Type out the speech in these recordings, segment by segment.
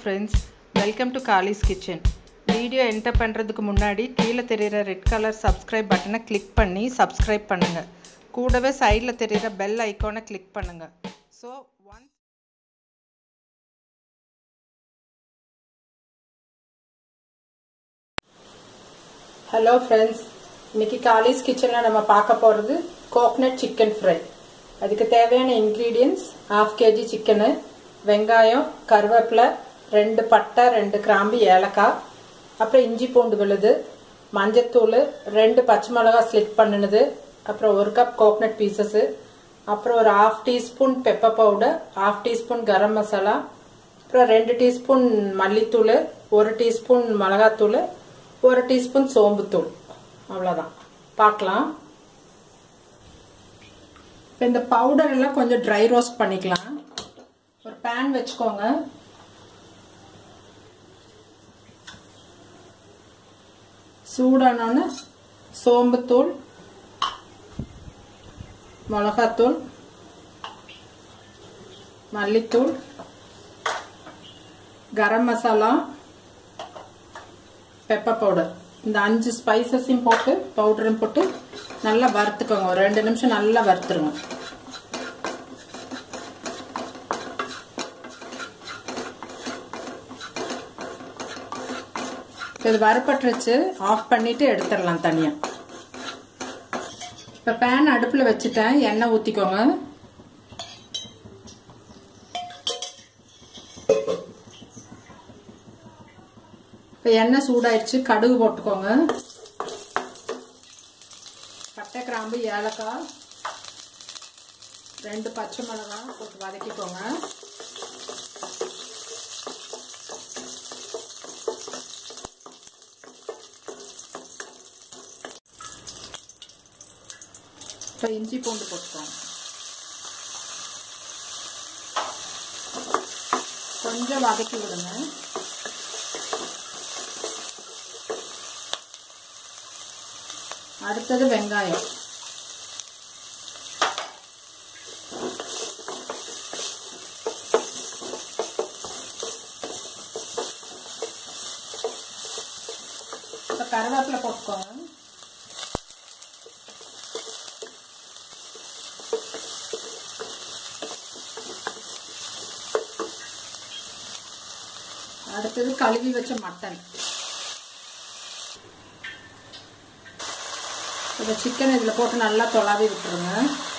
friends, welcome to Kali's Kitchen. Video enter பண்றதுக்கு முன்னாடி கீழ தெரியுற ரெட் கலர் subscribe பட்டனை கிளிக் பண்ணி subscribe பண்ணுங்க. கூடவே சைடுல தெரியுற bell ஐகானை கிளிக் பண்ணுங்க. So once Hello friends, இன்னைக்கு Kali's Kitchenல நம்ம பார்க்க போறது coconut chicken fry. அதுக்கு தேவையான ingredients 1/2 kg chicken, வெங்காயம், கருவேப்பிலை, 2 பட்டை, 2 கிராம்பு, ஏலக்காய், அப்புறம் இஞ்சி பூண்டு விழுது, மஞ்சத்தூள், 2 பச்சை மிளகாய் ஸ்லிட் பண்ணினது, அப்புறம் 1 கப் கோகனட் பீசஸ், அப்புறம் ஒரு 1/2 teaspoon pepper powder, 1/2 teaspoon garam masala, அப்புறம் 2 டீஸ்பூன் மல்லித்தூள், 1 டீஸ்பூன் மிளகாத்தூள், 1 டீஸ்பூன் சோம்புத்தூள். அவ்வளவுதான். பார்க்கலாம். இந்த பவுடர் எல்லாம் கொஞ்சம் ட்ரை ரோஸ்ட் பண்ணிக்கலாம். ஒரு pan வெச்சுக்கோங்க. சூடானோனே சோம்புத்தூள், மிளகாத்தூள், மல்லித்தூள், கரம் மசாலா, பெப்பர் பவுடர், இந்த 5 ஸ்பைசஸையும் போட்டு பவுடரையும் போட்டு நல்லா வறுத்துக்கோங்க. ஒரு 2 நிமிஷம் நல்லா வறுத்துருங்க. இது வறுபட்டுருச்சு. ஆஃப் பண்ணிட்டு எடுத்துடலாம் தனியா. இப்ப பேன் அடுப்புல வச்சுட்டேன். எண்ணெய் ஊத்திக்கோங்க. இப்ப எண்ணெய் சூடாயிடுச்சு. கடுகு போட்டுக்கோங்க. பட்டை, கிராம்பு, ஏலக்காய், 2 பச்சை மிளகாய் போட்டு வதக்கிக்கோங்க. இப்போ இஞ்சி பூண்டு போட்டுக்கோங்க. கொஞ்சம் வதக்கி விடுங்க. அடுத்தது வெங்காயம். இப்போ கருவேப்பிலை போட்டுக்கோங்க. அடுத்தது கழுவி வச்ச மட்டன். இந்த சிக்கன் இதுல போட்டு நல்லா தொலாவி விட்டுருங்க.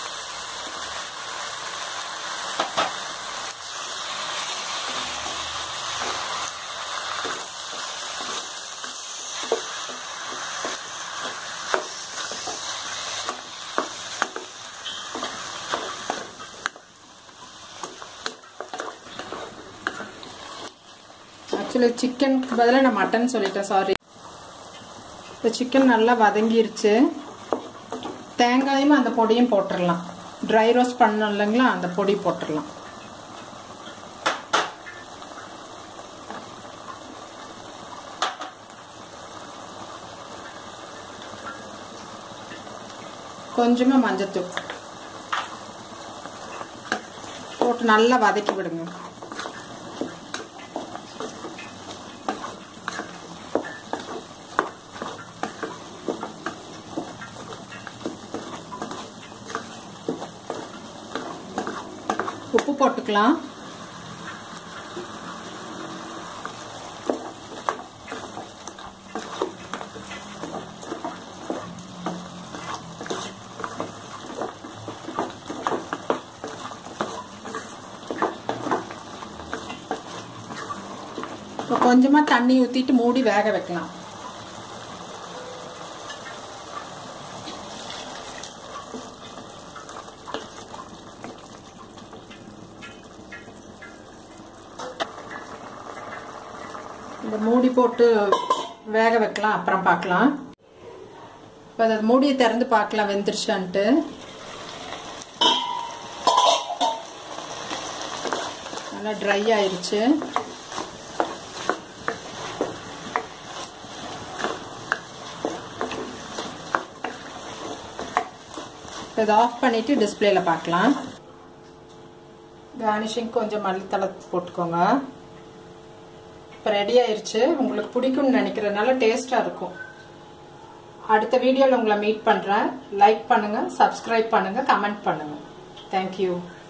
ஆக்சுவலி சிக்கனுக்கு பதிலாக நான் மட்டன் சொல்லிட்டேன், சாரி. இப்போ சிக்கன் நல்லா வதங்கிருச்சு. தேங்காயும் அந்த பொடியும் போட்டுடலாம். ட்ரை ரோஸ்ட் பண்ணோம் இல்லைங்களா, அந்த பொடி போட்டுடலாம். கொஞ்சமா மஞ்சத்தூள் போட்டு நல்லா வதக்கி விடுங்க. உப்பு போட்டுக்கலாம். கொஞ்சமா தண்ணி ஊத்திட்டு மூடி வேக வைக்கலாம். இந்த மூடி போட்டு வேக வைக்கலாம். அப்புறம் பார்க்கலாம். இப்போ அதை மூடியை திறந்து பார்க்கலாம் வெந்துருச்சான்ட்டு. நல்லா ட்ரை ஆயிருச்சு. இதை ஆஃப் பண்ணிட்டு டிஸ்பிளேல பார்க்கலாம். கார்னிஷிங் கொஞ்சம் மல்லித்தலை போட்டுக்கோங்க. இப்போ ரெடி ஆயிருச்சு. உங்களுக்கு பிடிக்கும்னு நினைக்கிறதுனால டேஸ்ட்டாக இருக்கும். அடுத்த வீடியோவில் உங்களை மீட் பண்ணுறேன். லைக் பண்ணுங்கள், சப்ஸ்கிரைப் பண்ணுங்கள், கமெண்ட் பண்ணுங்கள். தேங்க்யூ.